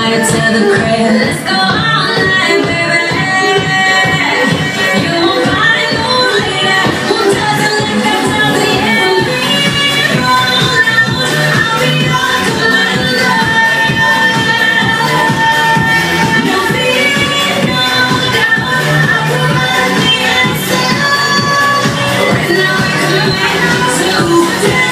ride to the crib. Let's go all night, baby. You won't find no later who doesn't like that time to end me. Roll out, I'll be your commander. No fear, no doubt, I'll provide the answer. Right now we're coming today.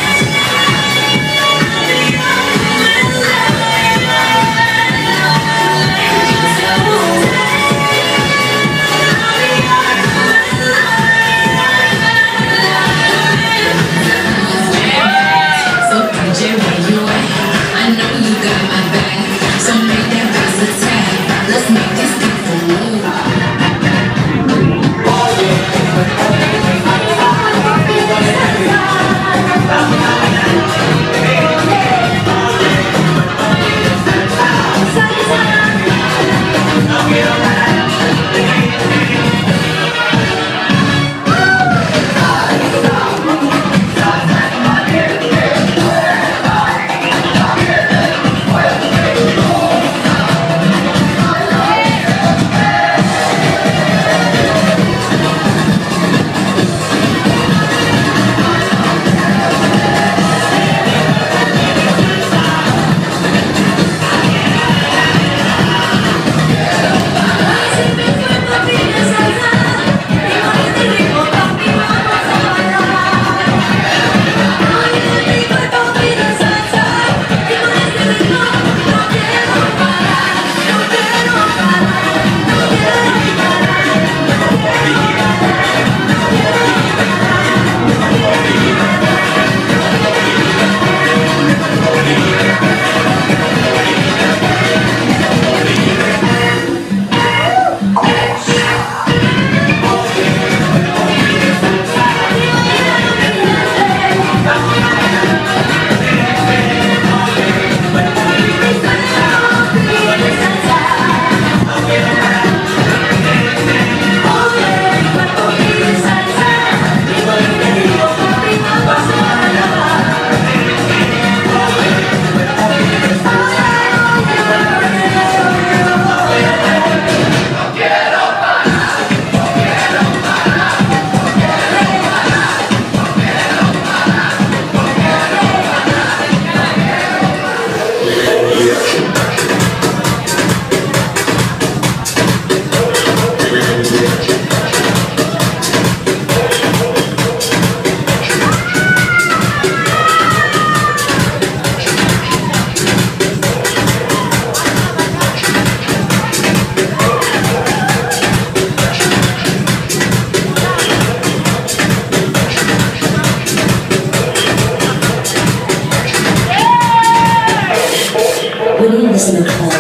In the club.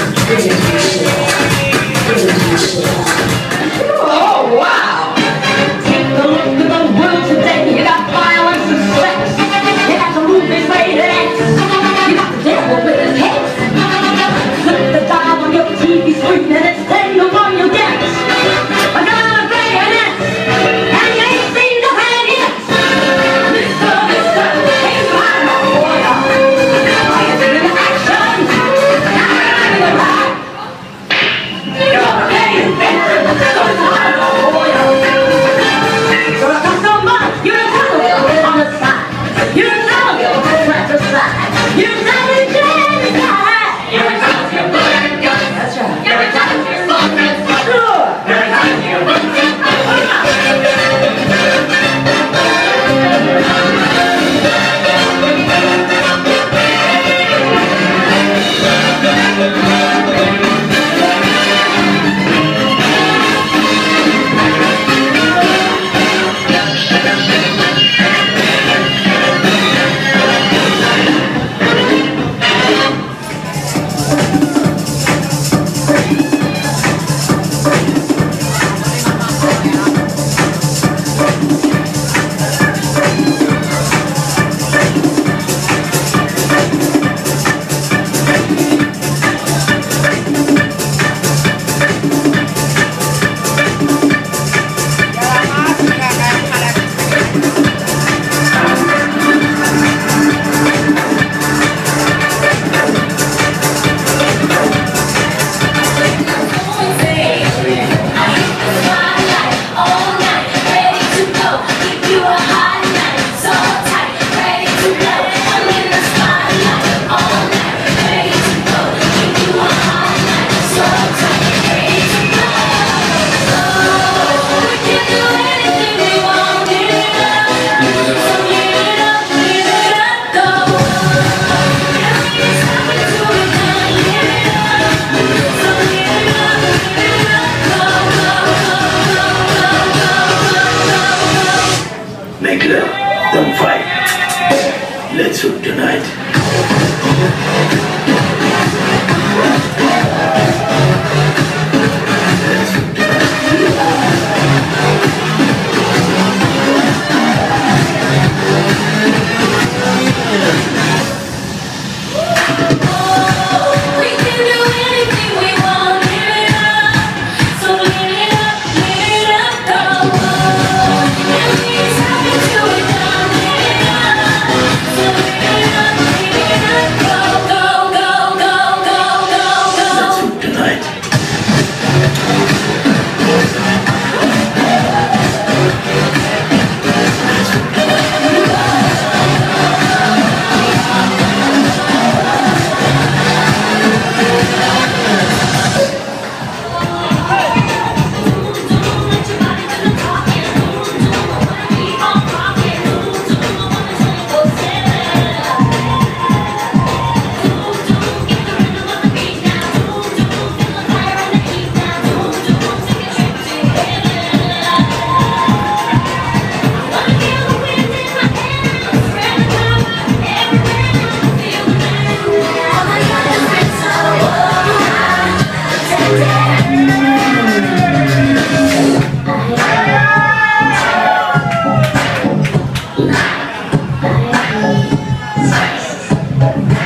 Oh, wow! Take a look at the world today. You got violence and sex. You got the movies made an X. You got the devil with his head. Flip the dial on your TV screen and it's telling you on your decks. I got a bayonet and you ain't seen the hand yet. Mister, ain't right on boy. Are you feeling the action?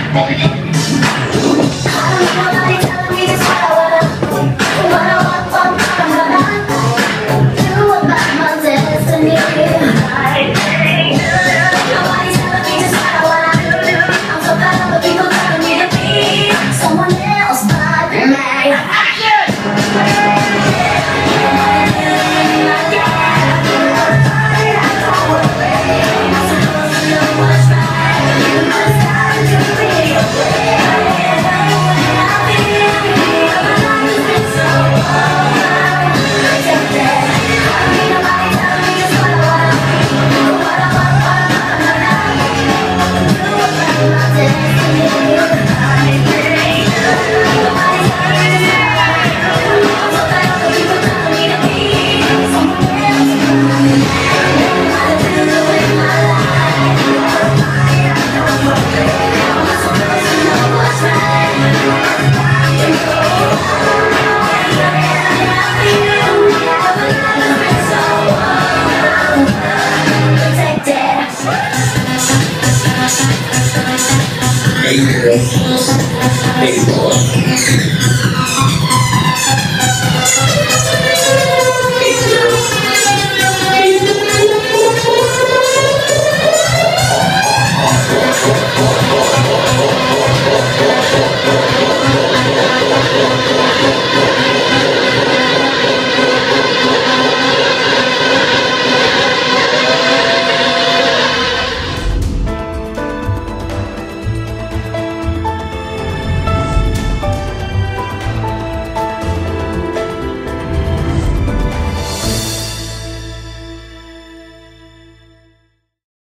Nobody telling me just what I want, do about my destiny. Nobody's telling me just what I wanna do. I'm so fed up with people telling me to be someone else but me. Hey boy.